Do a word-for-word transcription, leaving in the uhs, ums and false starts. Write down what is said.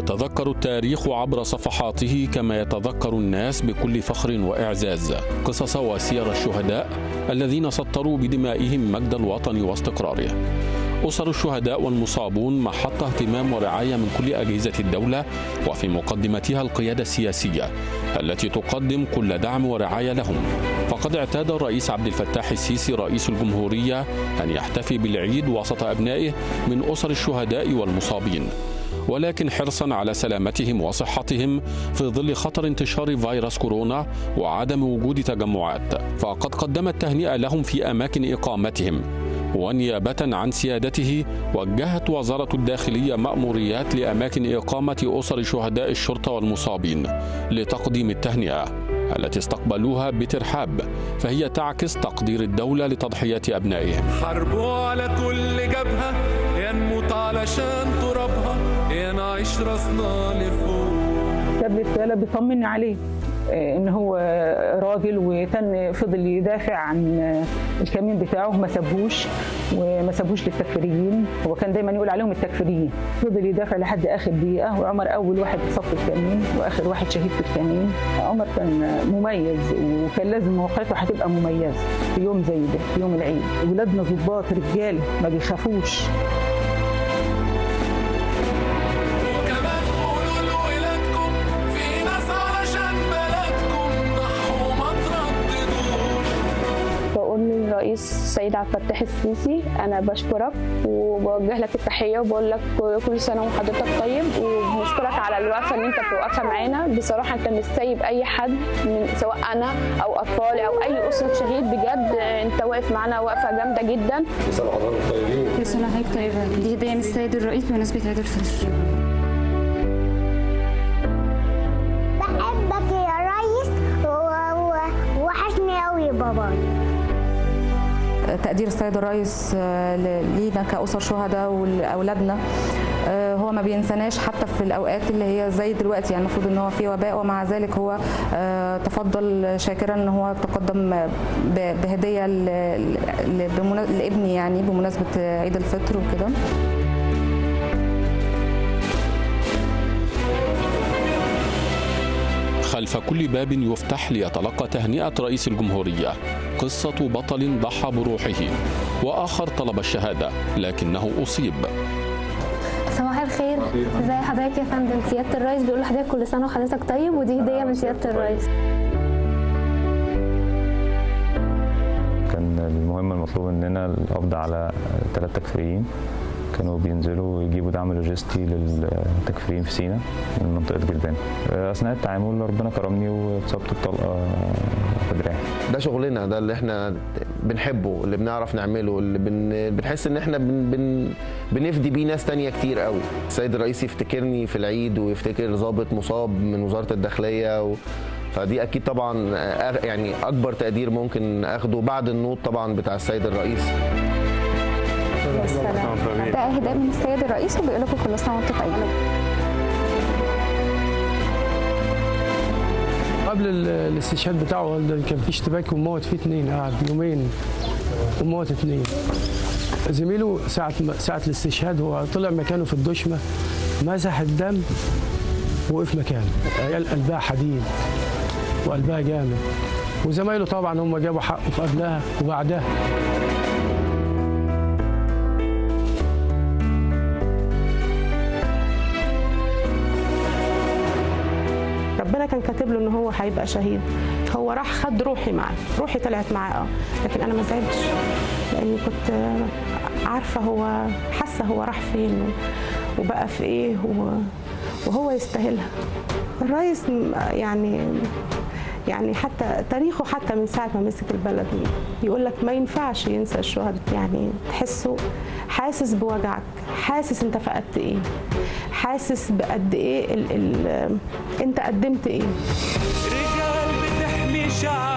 يتذكر التاريخ عبر صفحاته كما يتذكر الناس بكل فخر وإعزاز قصص وسير الشهداء الذين سطروا بدمائهم مجد الوطن واستقراره. أسر الشهداء والمصابون محط اهتمام ورعاية من كل أجهزة الدولة، وفي مقدمتها القيادة السياسية التي تقدم كل دعم ورعاية لهم. فقد اعتاد الرئيس عبد الفتاح السيسي رئيس الجمهورية أن يحتفي بالعيد وسط أبنائه من أسر الشهداء والمصابين، ولكن حرصا على سلامتهم وصحتهم في ظل خطر انتشار فيروس كورونا وعدم وجود تجمعات، فقد قدم التهنئة لهم في أماكن إقامتهم. ونيابة عن سيادته وجهت وزارة الداخلية مأموريات لأماكن إقامة أسر شهداء الشرطة والمصابين لتقديم التهنئة التي استقبلوها بترحاب، فهي تعكس تقدير الدولة لتضحيات أبنائهم. حاربوا على كل جبهة، يا نموت علشان ترابها، يا نعيش راسنا لفوق. كتب لي رسالة بيطمني عليه ان هو راجل، وكان فضل يدافع عن الكمين بتاعه، ما سابهوش وما سابهوش للتكفيريين. هو كان دايما يقول عليهم التكفيريين. فضل يدافع لحد اخر دقيقه، وعمر اول واحد في صف الكمين واخر واحد شهيد في الكمين. عمر كان مميز، وكان لازم مواقفه هتبقى مميزه في يوم زي ده، في يوم العيد. ولادنا ضباط رجاله ما بيخافوش. الرئيس السيد عبد الفتاح السيسي، أنا بشكرك وبوجه لك التحية وبقول لك كل سنة وحضرتك طيب، وبنشكرك على الوقفة اللي أنت بتوقفها معانا. بصراحة أنت مش سايب أي حد، من سواء أنا أو أطفالي أو أي أسرة شهيد، بجد أنت واقف معانا وقفة جامدة جدا. كل سنة وحضرتك طيبين. كل سنة وحضرتك طيبة. دي هدية من السيد الرئيس بمناسبة عيد الفطر. بحبك يا ريس، ووحشني قوي بابا. تقدير السيد الرئيس لينا كأسر شهداء وأولادنا، هو ما بينسناش حتى في الأوقات اللي هي زي دلوقتي، يعني المفروض إن هو في وباء، ومع ذلك هو تفضل شاكرا إن هو تقدم بهدية لابني يعني بمناسبة عيد الفطر وكده. خلف كل باب يفتح ليتلقى تهنئة رئيس الجمهورية قصة بطل ضحى بروحه، وآخر طلب الشهادة لكنه أصيب. صباح الخير، ازي حضرتك يا فندم؟ سيادة الرئيس بيقول لحضرتك كل سنة وحضرتك طيب، ودي هدية من سيادة الرئيس. كان المهمة المطلوب مننا القبض على ثلاث تكفيريين كانوا بينزلوا ويجيبوا دعم لوجستي للتكفيرين في سيناء من منطقة جلبان. أثناء التعامل ربنا كرمني واتصبت بطلقة في دراعي. ده شغلنا، ده اللي احنا بنحبه، اللي بنعرف نعمله، اللي بن... بنحس ان احنا بن... بن... بنفدي بيه ناس تانية كتير قوي. السيد الرئيس يفتكرني في العيد ويفتكر ضابط مصاب من وزارة الداخلية و... فدي اكيد طبعا يعني اكبر تقدير ممكن اخده بعد النوط طبعا بتاع السيد الرئيس. ده اهداء من السيد الرئيس وبيقول لكم كل سنه وانتم طيبين. قبل الاستشهاد بتاعه كان في اشتباك وموت فيه اثنين، قعد يومين وموت اثنين. زميله ساعه ساعه الاستشهاد هو طلع مكانه في الدشمه، مسح الدم ووقف مكانه. عيال قلبها حديد وقلبها جامد، وزمايله طبعا هم جابوا حقه في قبلها وبعدها. ربنا كان كاتب له ان هو هيبقى شهيد. هو راح خد روحي معاه، روحي طلعت معاه اه، لكن انا ما زعلتش لاني كنت عارفه هو، حاسه هو راح فين وبقى في ايه، وهو يستاهلها. الرئيس يعني يعني حتى تاريخه، حتى من ساعه ما مسك البلد يقول لك ما ينفعش ينسى الشهداء. يعني تحسه حاسس بوجعك، حاسس انت فقدت ايه، حاسس بقد ايه ال ال انت قدمت ايه. رجال بتحمي شعب